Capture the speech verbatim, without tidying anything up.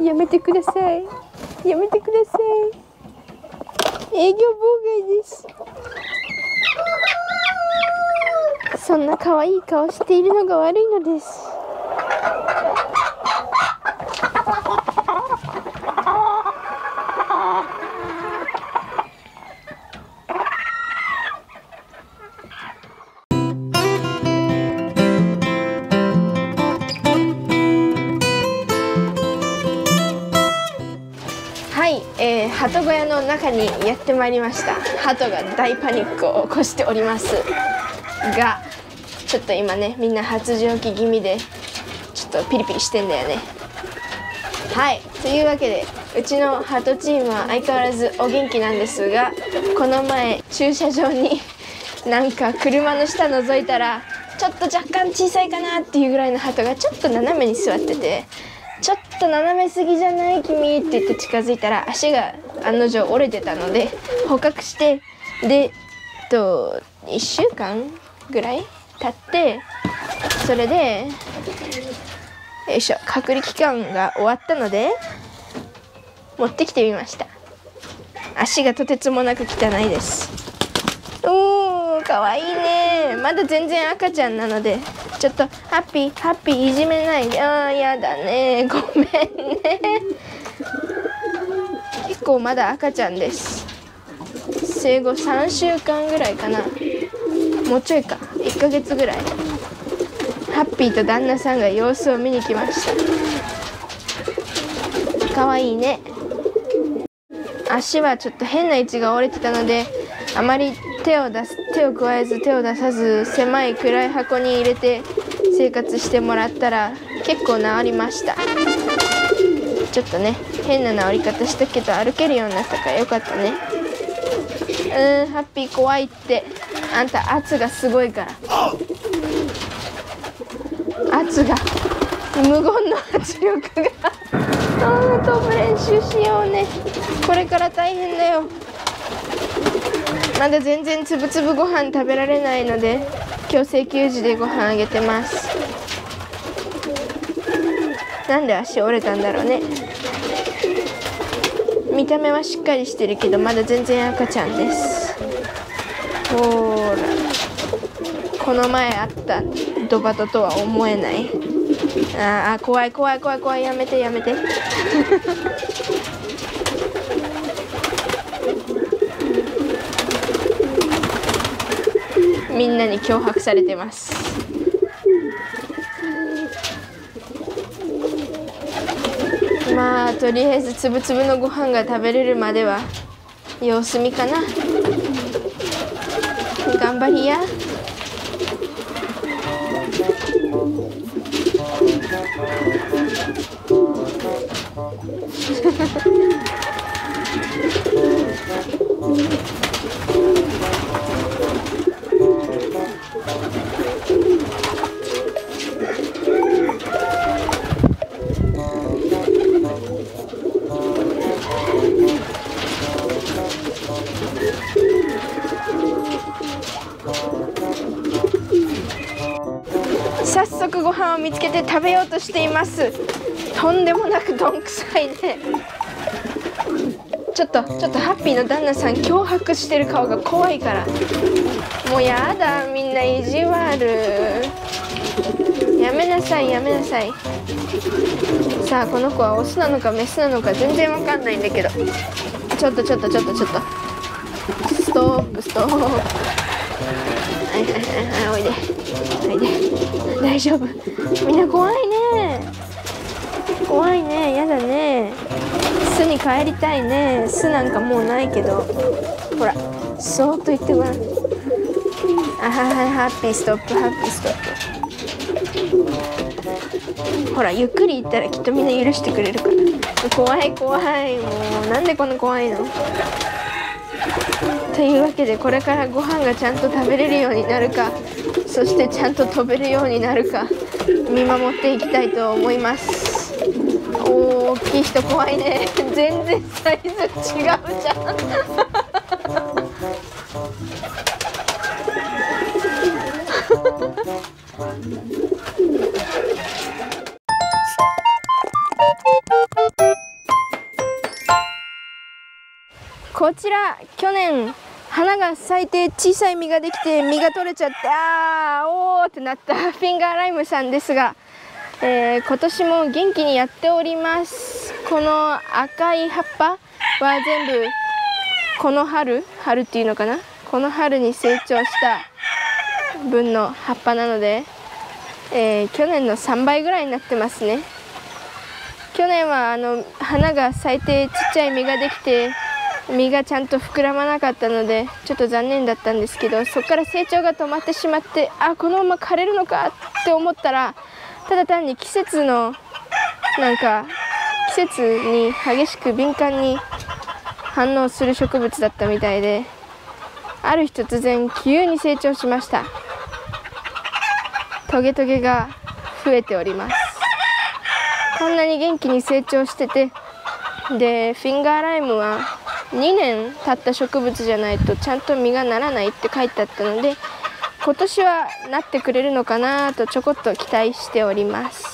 やめてください。やめてください。営業妨害です。そんな可愛い顔しているのが悪いのです。はい、えー、鳩小屋の中にやってまいりました。鳩が大パニックを起こしておりますが、ちょっと今ね、みんな発情期気味でちょっとピリピリしてんだよね。はい、というわけでうちの鳩チームは相変わらずお元気なんですが、この前駐車場になんか車の下覗いたらちょっと若干小さいかなっていうぐらいの鳩がちょっと斜めに座ってて、ちょっと斜めすぎじゃない君って言って近づいたら足が案の定折れてたので捕獲して、でといっしゅうかんぐらい経って、それでよいしょ隔離期間が終わったので持ってきてみました。足がとてつもなく汚いです。おーかわいいね。まだ全然赤ちゃんなのでちょっとハッピーハッピーいじめないで。あーやだね、ごめんね。結構まだ赤ちゃんです。生後さんしゅうかんぐらいかな、もうちょいか、いっかげつぐらい。ハッピーと旦那さんが様子を見に来ました。かわいいね。足はちょっと変な位置が折れてたのであまり手を出す手を加えず手を出さず狭い暗い箱に入れて生活してもらったら結構治りました。ちょっとね変な治り方したけど歩けるようになったからよかったね。うーんハッピー怖いって。あんた圧がすごいから。圧が無言の圧力があー飛ぶ練習しようね。これから大変だよ。まだ全然つぶつぶご飯食べられないので強制給仕でご飯あげてます。なんで足折れたんだろうね。見た目はしっかりしてるけどまだ全然赤ちゃんです。ほーら、この前あったドバトとは思えない。あー怖い怖い怖い怖い、やめてやめてみんなに脅迫されてます。まあとりあえずつぶつぶのご飯が食べれるまでは様子見かな。頑張りや早速ご飯を見つけて食べようとしています。とんでもなくどんくさいね。ちょっとちょっとハッピーの旦那さん脅迫してる顔が怖いから、もうやだ、みんな意地悪。やめなさいやめなさい。さあこの子はオスなのかメスなのか全然わかんないんだけど、ちょっとちょっとちょっとちょっとストップストップ。はいはいはいはい、おいでおいで、大丈夫。みんな怖いね怖いね、やだね。巣に帰りたいね。巣なんかもうないけど、ほらそーっと言ってごらん。あはいはい、ハッピーストップハッピーストップ。ほらゆっくり行ったらきっとみんな許してくれるから。怖い怖い、もうなんでこんな怖いの。というわけでこれからご飯がちゃんと食べれるようになるか、そしてちゃんと飛べるようになるか見守っていきたいと思います。おー、大きい人怖いね。全然サイズ違うじゃんこちら去年花が咲いて小さい実ができて実が取れちゃって、あーおーってなったフィンガーライムさんですが、えー、今年も元気にやっております。この赤い葉っぱは全部この春春っていうのかな、この春に成長した分の葉っぱなので、えー、去年のさんばいぐらいになってますね。去年はあの花が咲いてちっちゃい実ができて実がちゃんと膨らまなかったのでちょっと残念だったんですけど、そこから成長が止まってしまって、あこのまま枯れるのかって思ったら、ただ単に季節のなんか季節に激しく敏感に反応する植物だったみたいで、ある日突然急に成長しました。トゲトゲが増えております。こんなに元気に成長してて、でフィンガーライムはにねん経った植物じゃないとちゃんと実がならないって書いてあったので、今年はなってくれるのかなとちょこっと期待しております。